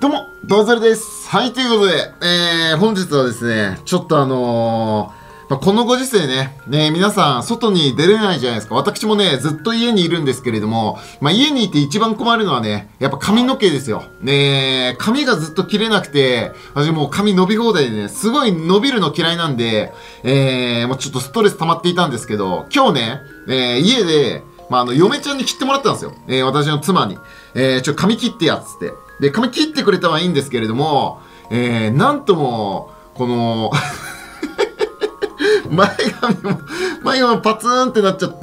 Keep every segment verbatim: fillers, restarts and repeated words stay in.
どうも、どうぞるです。はい、ということで、えー、本日はですね、ちょっとあのー、まあ、このご時世ね、ね、皆さん、外に出れないじゃないですか。私もね、ずっと家にいるんですけれども、まあ、家にいて一番困るのはね、やっぱ髪の毛ですよ。ね、髪がずっと切れなくて、私もう髪伸び放題でね、すごい伸びるの嫌いなんで、えー、もうちょっとストレス溜まっていたんですけど、今日ね、えー、家で、まあ、あの、嫁ちゃんに切ってもらったんですよ。えー、私の妻に。えー、ちょ、髪切ってやっつって。で、髪切ってくれたはいいんですけれども、えー、なんとも、この、前髪も、前髪もパツーンってなっちゃって、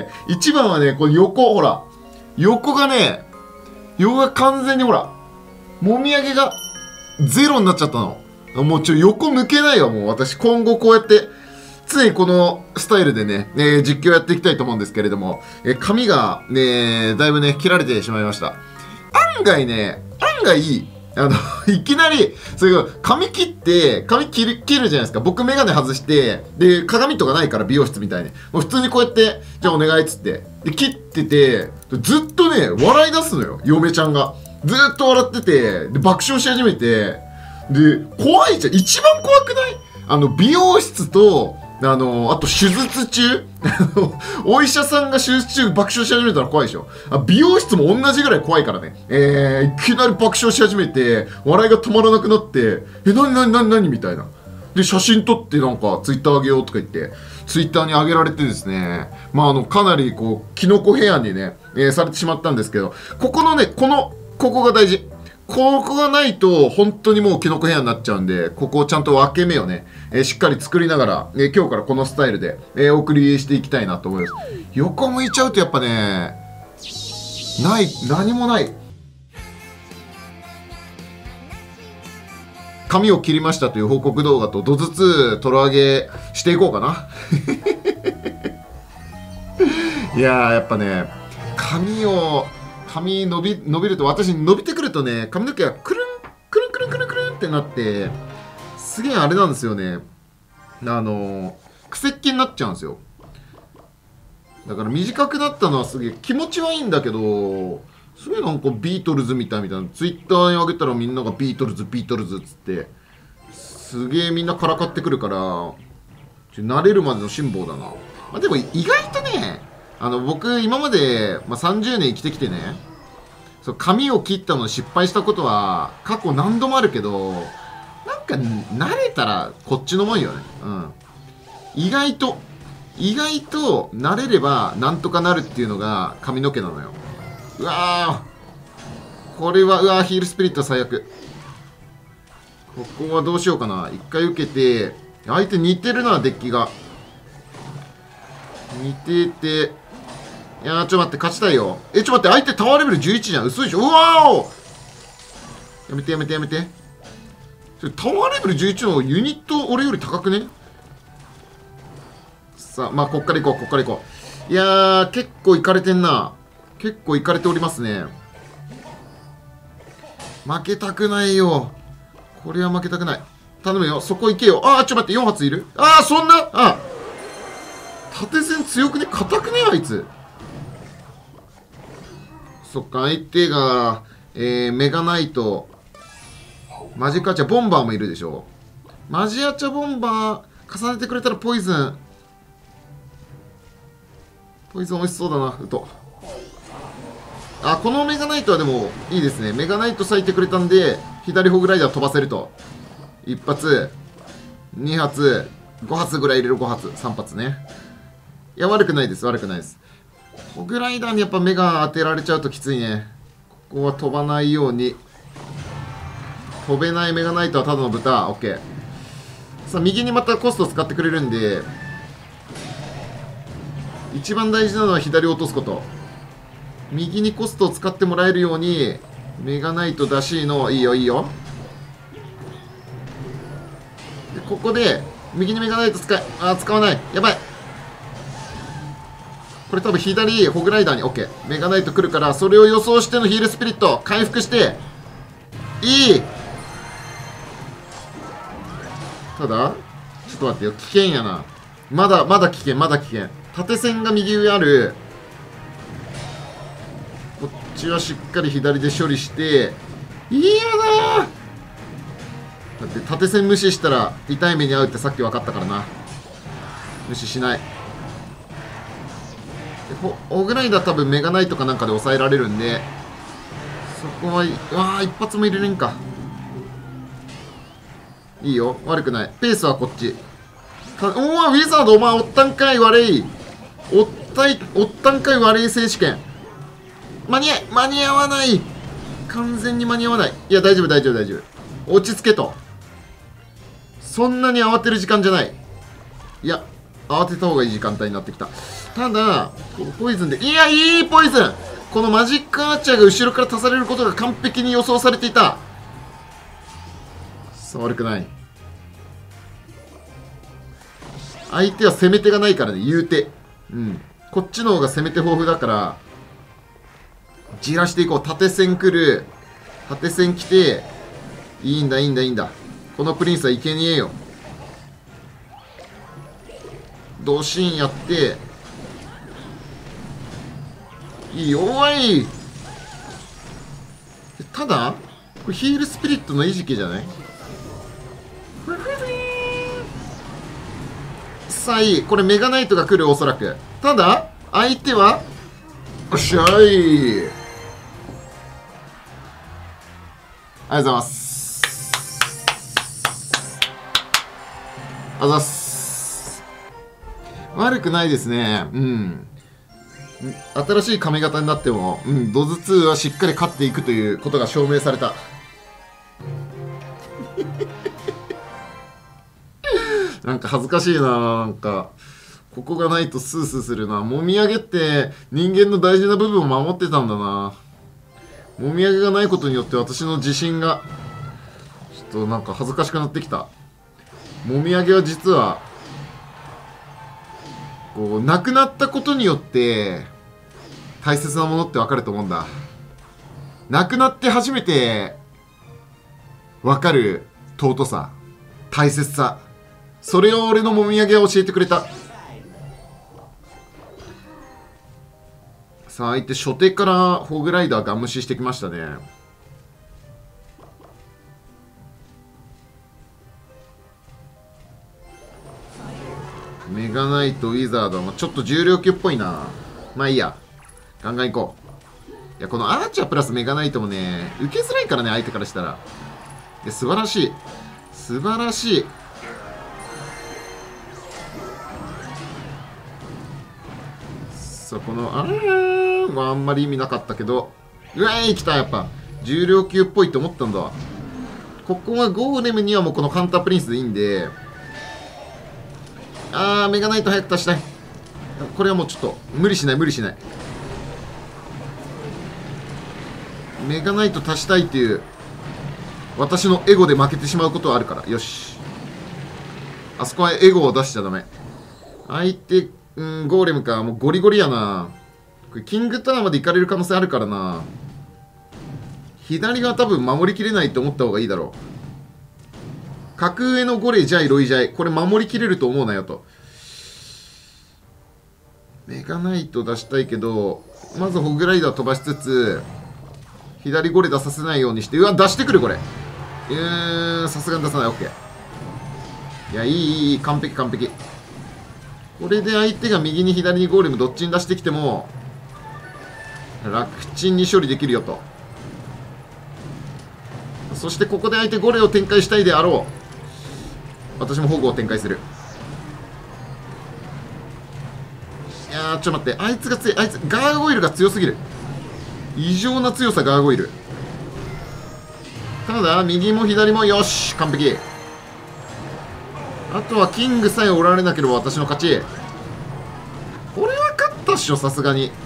一番はね、この横、ほら、横がね、横が完全にほら、もみあげがゼロになっちゃったの。もうちょ、横向けないわ、もう私今後こうやって、常にこのスタイルでね、えー、実況やっていきたいと思うんですけれども、えー、髪がね、だいぶね、切られてしまいました。案外ね、案外、あの、いきなり、そういう、髪切って、髪切る、切るじゃないですか。僕メガネ外して、で、鏡とかないから美容室みたいに。もう普通にこうやって、じゃあお願いっつって。で、切ってて、ずっとね、笑い出すのよ、嫁ちゃんが。ずっと笑ってて、で、爆笑し始めて、で、怖いじゃん。一番怖くない？あの、美容室と、あの、あと手術中お医者さんが手術中爆笑し始めたら怖いでしょ。あ、美容室も同じぐらい怖いからね。えー、いきなり爆笑し始めて、笑いが止まらなくなって、え、なになになになにみたいな。で、写真撮ってなんか、ツイッターあげようとか言って、ツイッターに上げられてですね、まあ、あの、かなりこう、キノコヘアにね、えー、されてしまったんですけど、ここのね、この、ここが大事。ここがないと、本当にもうキノコヘアになっちゃうんで、ここをちゃんと分け目をね、えー、しっかり作りながら、えー、今日からこのスタイルで、えー、お送りしていきたいなと思います。横向いちゃうとやっぱね、ない、何もない。髪を切りましたという報告動画と、どずつトロ上げしていこうかな。いやー、やっぱね、髪を、髪伸び、伸びると、私伸びてくるとね、髪の毛がくるん、くるんくるんくるんくるんってなって、すげえあれなんですよね。あの、癖っ気になっちゃうんですよ。だから短くなったのはすげえ気持ちはいいんだけど、すげえなんかビートルズみたいみたいな。ツイッターに上げたらみんながビートルズ、ビートルズっつって、すげえみんなからかってくるから、慣れるまでの辛抱だな。まあ、でも意外とね、あの僕今まで、まあ、さんじゅうねん生きてきてね、そう髪を切ったの失敗したことは過去何度もあるけど、なんか慣れたらこっちのもんよね。うん。意外と意外と慣れればなんとかなるっていうのが髪の毛なのよ。うわー、これはうわー、ヒールスピリット最悪。ここはどうしようかな。一回受けて、相手似てるな、デッキが似てて、いやー、ちょっと待って、勝ちたいよ。え、ちょっと待って、相手タワーレベルじゅういちじゃん。嘘でしょ。うわーお、やめてやめてやめて。それタワーレベルじゅういちのユニット俺より高くね？さあ、まあ、こっから行こう、こっから行こう。いやー、結構いかれてんな。結構いかれておりますね。負けたくないよ。これは負けたくない。頼むよ。そこ行けよ。あー、ちょっと待って、よん発いる？あー、そんな、あ、縦線強くね？硬くね？あいつ。そっか、相手が、えー、メガナイト、マジカチャ、ボンバーもいるでしょ。マジアチャボンバー、重ねてくれたらポイズン。ポイズン美味しそうだな、ウト。あ、このメガナイトはでもいいですね。メガナイト咲いてくれたんで、左ホグライダー飛ばせると。いち発、に発、ご発ぐらい入れる、ご発、さん発ね。いや、悪くないです、悪くないです。ホグライダーにやっぱ目が当てられちゃうときついね。ここは飛ばないように。飛べないメガナイトはただの豚。オッケー。さあ、右にまたコスト使ってくれるんで、一番大事なのは左を落とすこと。右にコストを使ってもらえるように、メガナイト出しの、いいよいいよ。で、ここで、右にメガナイト使い、あー、使わない。やばい。これ多分左ホグライダーに OK。メガナイト来るから、それを予想してのヒールスピリット回復して、いい。ただちょっと待ってよ、危険やな。まだまだ危険、まだ危険。縦線が右上ある。こっちはしっかり左で処理して、 嫌だー。だって縦線無視したら痛い目に遭うってさっき分かったからな。無視しない。オグライダー多分メガナイトかなんかで抑えられるんで、そこは、うわー、一発も入れれんか。いいよ、悪くない。ペースはこっち。おお、ウィザード、お前おったんかい悪い。おったい、おったんかい悪い選手権。間に合い、間に合わない。完全に間に合わない。いや、大丈夫、大丈夫、大丈夫。落ち着けと。そんなに慌てる時間じゃない。いや、慌てた方がいい時間帯になってきた。ただ、ポイズンで、いや、いいポイズン。このマジックアーチャーが後ろから足されることが完璧に予想されていた。さあ、悪くない。相手は攻め手がないからね、言うて。うん。こっちの方が攻め手豊富だから、じらしていこう。縦線来る。縦線来て、いいんだ、いいんだ、いいんだ。このプリンスはいけねえよ。ドシーンやって、いいよ、おい。ただ、これヒールスピリットの餌食じゃない？さあいい。これメガナイトが来る、おそらく。ただ、相手は、よっしゃい。ありがとうございます。あざっす。悪くないですね。うん。新しい髪型になっても、うん、ドズツーはしっかり勝っていくということが証明された。なんか恥ずかしいな。なんかここがないとスースーするな。もみあげって人間の大事な部分を守ってたんだな。もみあげがないことによって私の自信がちょっとなんか恥ずかしくなってきた。もみあげは実はこうなくなったことによって大切なものって分かると思うんだ。なくなって初めて分かる尊さ、大切さ、それを俺のもみあげは教えてくれた。さあ相手初手からホグライダーガン無視してきましたね。メガナイトウィザードもちょっと重量級っぽいな。まあいいや、ガンガンいこう。いや、このアーチャープラスメガナイトもね、受けづらいからね、相手からしたら。で、素晴らしい、素晴らしい。さあこのあーはあんまり意味なかったけど、うわーい、来た。やっぱ重量級っぽいと思ったんだわ。ここはゴーレムにはもうこのカウンタープリンスでいいんで、あーメガナイト早く足したい。これはもうちょっと無理しない無理しない。メガナイト足したいっていう私のエゴで負けてしまうことはあるから。よし、あそこはエゴを出しちゃダメ。相手、うん、ゴーレムか。もうゴリゴリやな。これキングタワーまで行かれる可能性あるからな。左側多分守りきれないと思った方がいいだろう。格上のゴレジャイロイジャイ、これ守りきれると思うなよと。メガナイト出したいけど、まずホグライダー飛ばしつつ左ゴレ出させないようにして、うわ出してくるこれ。うーん、さすがに出さない。 OK。 いや、いいいいいい、完璧完璧。これで相手が右に左にゴーレムどっちに出してきても楽ちんに処理できるよと。そしてここで相手ゴレを展開したいであろう。私もホグを展開する。いやー、ちょっと待って、あいつが強い。あいつガーゴイルが強すぎる。異常な強さガーゴイル。ただ右も左もよし、完璧。あとはキングさえおられなければ私の勝ち。これは勝ったっしょ、さすがに。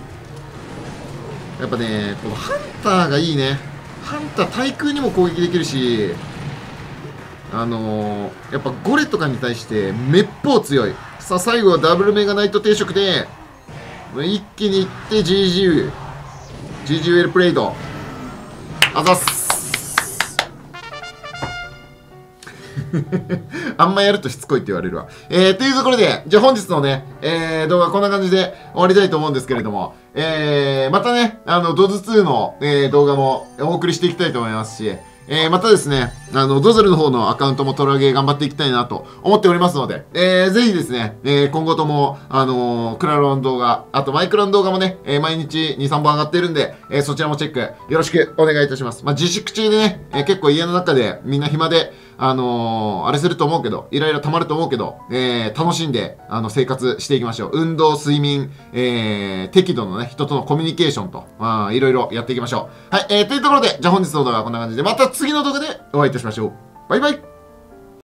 やっぱね、このハンターがいいね。ハンター対空にも攻撃できるし、あのー、やっぱゴレとかに対してめっぽう強い。さあ最後はダブルメガナイト定食で一気にいって ジージー ジージー ウェルプレイド。あざっすあんまやるとしつこいって言われるわ。えー、というところで、じゃあ本日のね、えー、動画こんな感じで終わりたいと思うんですけれども、えー、またね、あの、ドズツーの、えー、動画もお送りしていきたいと思いますし、えー、またですね、あの、ドズルの方のアカウントもトラゲー頑張っていきたいなと思っておりますので、えー、ぜひですね、えー、今後とも、あのー、クラロの動画、あとマイクラの動画もね、えー、毎日に、さんぼん上がっているんで、えー、そちらもチェックよろしくお願いいたします。まあ、自粛中でね、えー、結構家の中でみんな暇で、あのー、あれすると思うけど、イライラ溜まると思うけど、えー、楽しんで、あの、生活していきましょう。運動、睡眠、えー、適度のね、人とのコミュニケーションと、まあ、いろいろやっていきましょう。はい、えー、というところで、じゃあ本日の動画はこんな感じで、また次の動画でお会いいたしましょう。バイバイ。